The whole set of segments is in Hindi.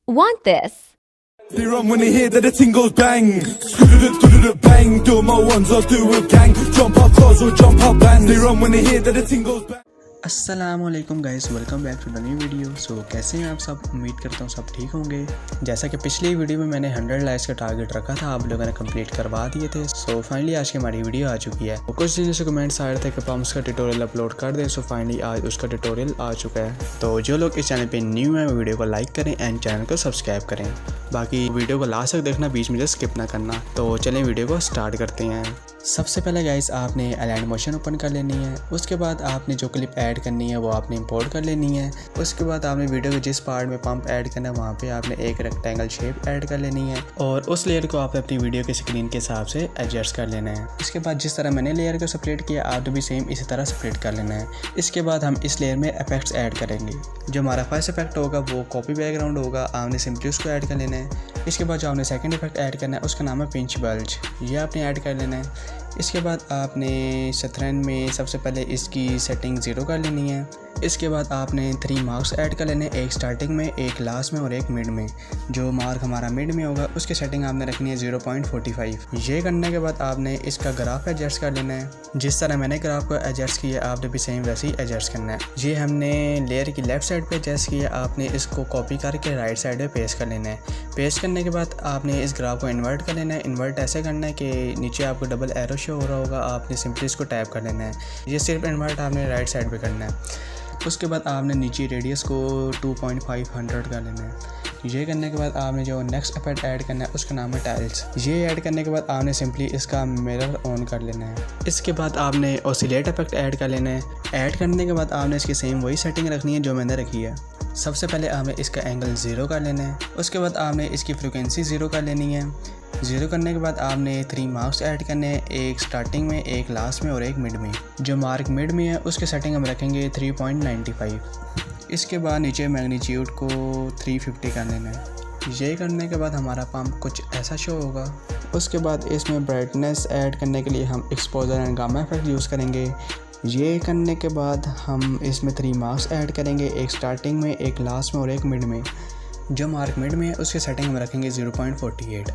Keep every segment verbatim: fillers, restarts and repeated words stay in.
Want this? They run when they hear that the ting goes bang. Do-do-do-do-do bang. Do my ones, I'll do a gang. Jump up cars or jump up bands. They run when they hear that the ting goes bang. अस्सलामुअलैकुम guys, welcome back to the new video. So कैसे हैं आप सब? उम्मीद करता हूँ सब ठीक होंगे। जैसा कि पिछली वीडियो में मैंने हंड्रेड लाइक्स का टारगेट रखा था, आप लोगों ने कंप्लीट करवा दिए थे। सो फाइनली आज की हमारी वीडियो आ चुकी है। तो कुछ दिनों से कमेंट्स आ रहे थे कि पम्प्स का ट्यूटोरियल अपलोड कर दें। सो फाइनली आज उसका ट्यूटोरियल आ चुका है। तो जो लोग इस चैनल पर न्यू हैं वीडियो को लाइक करें एंड चैनल को सब्सक्राइब करें। बाकी वीडियो को लास्ट तक देखना, बीच में स्किप ना करना। तो चलें वीडियो को स्टार्ट करते हैं। सबसे पहले गाइस आपने अलाइन मोशन ओपन कर लेनी है। उसके बाद आपने जो क्लिप ऐड करनी है वो आपने इंपोर्ट कर लेनी है। उसके बाद आपने वीडियो के जिस पार्ट में पंप ऐड करना है वहाँ पे आपने एक रेक्टेंगल शेप ऐड कर लेनी है और उस लेयर को आपने अपनी वीडियो के स्क्रीन के हिसाब से एडजस्ट कर लेना है। इसके बाद जिस तरह मैंने लेयर को सेपरेट किया आपने भी सेम इसी तरह सेपरेट कर लेना है। इसके बाद हम इस लेयर में इफेक्ट्स ऐड करेंगे। जो हमारा फर्स्ट इफेक्ट होगा वो कॉपी बैकग्राउंड होगा, आपने सिंपली उसको ऐड कर लेना है। इसके बाद जो आपने सेकंड इफेक्ट ऐड करना है उसका नाम है पिंच बल्ज, ये आपने ऐड कर लेना है। इसके बाद आपने शतरंज में सबसे पहले इसकी सेटिंग ज़ीरो कर लेनी है। इसके बाद आपने थ्री मार्क्स ऐड कर लेने, एक स्टार्टिंग में, एक लास्ट में और एक मिड में। जो मार्क हमारा मिड में होगा उसकी सेटिंग आपने रखनी है ज़ीरो पॉइंट फोर फाइव। ये करने के बाद आपने इसका ग्राफ एडजस्ट कर लेना है। जिस तरह मैंने ग्राफ को एडजस्ट किया आपने भी सेम वैसे ही एडजस्ट करना है। ये हमने लेयर की लेफ्ट साइड पे एडजस्ट किया, आपने इसको कॉपी करके राइट साइड पे पेस्ट कर लेना है। पेस्ट करने के बाद आपने इस ग्राफ को इन्वर्ट कर लेना है। इन्वर्ट ऐसे करना है कि नीचे आपको डबल एरो शो हो रहा होगा, आपने सिंपली इसको टैप कर लेना है। ये सिर्फ इन्वर्ट आपने राइट साइड पे करना है। उसके बाद आपने नीचे रेडियस को टू पॉइंट फाइव हंड्रेड कर लेना है। ये करने के बाद आपने जो नेक्स्ट इफेक्ट ऐड करना है उसका नाम है टाइल्स। ये ऐड करने के बाद आपने सिंपली इसका मिरर ऑन कर लेना है। इसके बाद आपने ऑसिलेट इफेक्ट ऐड कर लेना है। ऐड करने के बाद आपने इसकी सेम वही सेटिंग रखनी है जो मैंने रखी है। सबसे पहले आपने इसका एंगल ज़ीरो कर लेना है। उसके बाद आपने इसकी फ्रिक्वेंसी ज़ीरो कर लेनी है। ज़ीरो करने के बाद आपने थ्री मार्क्स ऐड करने हैं, एक स्टार्टिंग में, एक लास्ट में और एक मिड में। जो मार्क मिड में है उसके सेटिंग हम रखेंगे थ्री पॉइंट नाइन फाइव। इसके बाद नीचे मैग्नीट्यूड को थ्री फिफ्टी कर लेना है। ये करने के बाद हमारा पंप कुछ ऐसा शो होगा। उसके बाद इसमें ब्राइटनेस ऐड करने के लिए हम exposure and gamma effect use करेंगे। ये करने के बाद हम इसमें थ्री मार्क्स ऐड करेंगे, एक स्टार्टिंग में, एक लास्ट में और एक मिड में। जो मार्क मिड में है उसकी सेटिंग हम रखेंगे ज़ीरो पॉइंट फोर एट।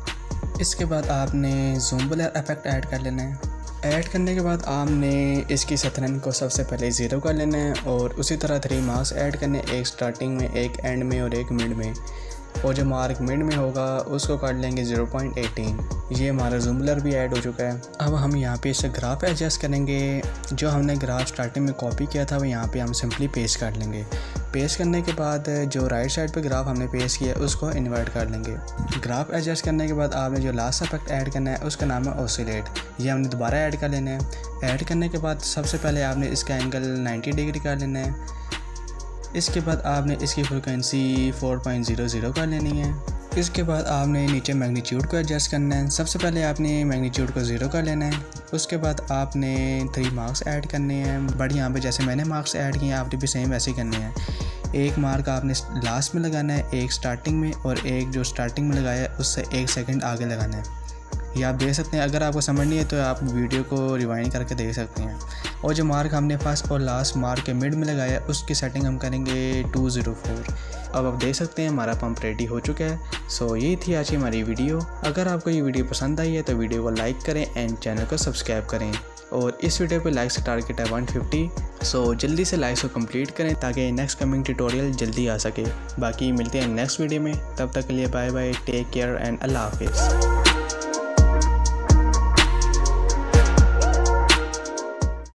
इसके बाद आपने ज़ूम ब्लर इफेक्ट ऐड कर लेना है। ऐड करने के बाद आपने इसकी शतरंज को सबसे पहले ज़ीरो कर लेना है और उसी तरह थ्री मार्क्स ऐड करने, एक स्टार्टिंग में, एक एंड में और एक मिड में। और जो मार्क मिड में होगा उसको कर लेंगे ज़ीरो पॉइंट एटीन। ये हमारा ज़ूम ब्लर भी ऐड हो चुका है। अब हम यहाँ पे इसे ग्राफ एडजस्ट करेंगे। जो हमने ग्राफ स्टार्टिंग में कॉपी किया था वो यहाँ पे हम सिंपली पेस्ट कर लेंगे। पेस्ट करने के बाद जो राइट साइड पे ग्राफ हमने पेस्ट किया उसको इन्वर्ट कर लेंगे। ग्राफ एडजस्ट करने के बाद आपने जो लास्ट इफेक्ट ऐड करना है उसका नाम है ऑसिलेट, ये हमने दोबारा ऐड कर लेना है। ऐड करने के बाद सबसे पहले आपने इसका एंगल नाइन्टी डिग्री कर लेना है। इसके बाद आपने इसकी frequency four point zero zero कर लेनी है। इसके बाद आपने नीचे मैग्नीट्यूड को एडजस्ट करना है। सबसे पहले आपने मैग्नीट्यूड को ज़ीरो कर लेना है। उसके बाद आपने थ्री मार्क्स ऐड करने हैं, बट यहाँ पे जैसे मैंने मार्क्स ऐड किए आपने भी सेम वैसे ही करने हैं। एक मार्क आपने लास्ट में लगाना है, एक स्टार्टिंग में और एक जो स्टार्टिंग में लगाया है उससे एक सेकंड आगे लगाना है। ये आप देख सकते हैं। अगर आपको समझ नहीं है तो आप वीडियो को रिवाइंड करके देख सकते हैं। और जो मार्क हमने फर्स्ट और लास्ट मार्क के मिड में लगाया उसकी सेटिंग हम करेंगे टू ज़ीरो फोर। अब आप देख सकते हैं हमारा पंप रेडी हो चुका है। सो ये थी आज की हमारी वीडियो। अगर आपको ये वीडियो पसंद आई है तो वीडियो को लाइक करें एंड चैनल को सब्सक्राइब करें। और इस वीडियो पे लाइक्स का टारगेट है वन फिफ्टी। सो जल्दी से लाइक्स को कंप्लीट करें ताकि नेक्स्ट कमिंग ट्यूटोरियल जल्दी आ सके। बाकी मिलते हैं नेक्स्ट वीडियो में, तब तक के लिए bye bye, take care and अल्लाह हाफिज़।